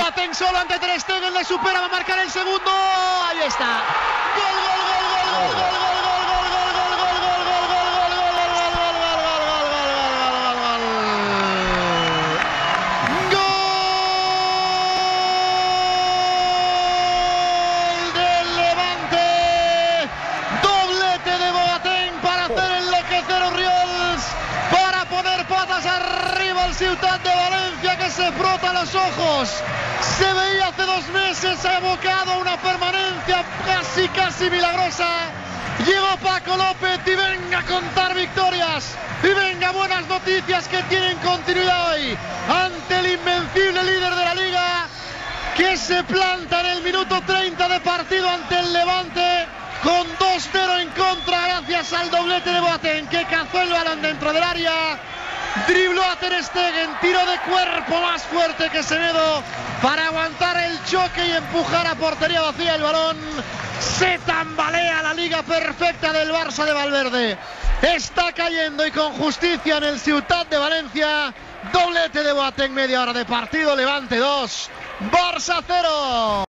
Boateng solo ante Ter Stegen, le supera, va a marcar el segundo. Ahí está. Gol, gol, gol, gol, gol, gol, gol, gol, gol, gol, gol, gol, gol, gol, gol, gol, gol, gol del Levante. Doblete de Boateng para hacer enloquecer a Oriols, para poner patas arriba al Ciutat de Valencia, que se frota los ojos. Se veía hace 2 meses abocado a una permanencia casi milagrosa. Llegó Paco López y venga a contar victorias. Y venga buenas noticias que tienen continuidad hoy ante el invencible líder de la liga, que se planta en el minuto 30 de partido ante el Levante con 2-0 en contra, gracias al doblete de Boateng, que cazó el balón dentro del área. Dribló a Ter Stegen, tiro de cuerpo más fuerte que Semedo para aguantar el choque y empujar a portería vacía el balón. Se tambalea la liga perfecta del Barça de Valverde. Está cayendo y con justicia en el Ciutat de Valencia. Doblete de Boateng, media hora de partido. Levante 2, Barça 0.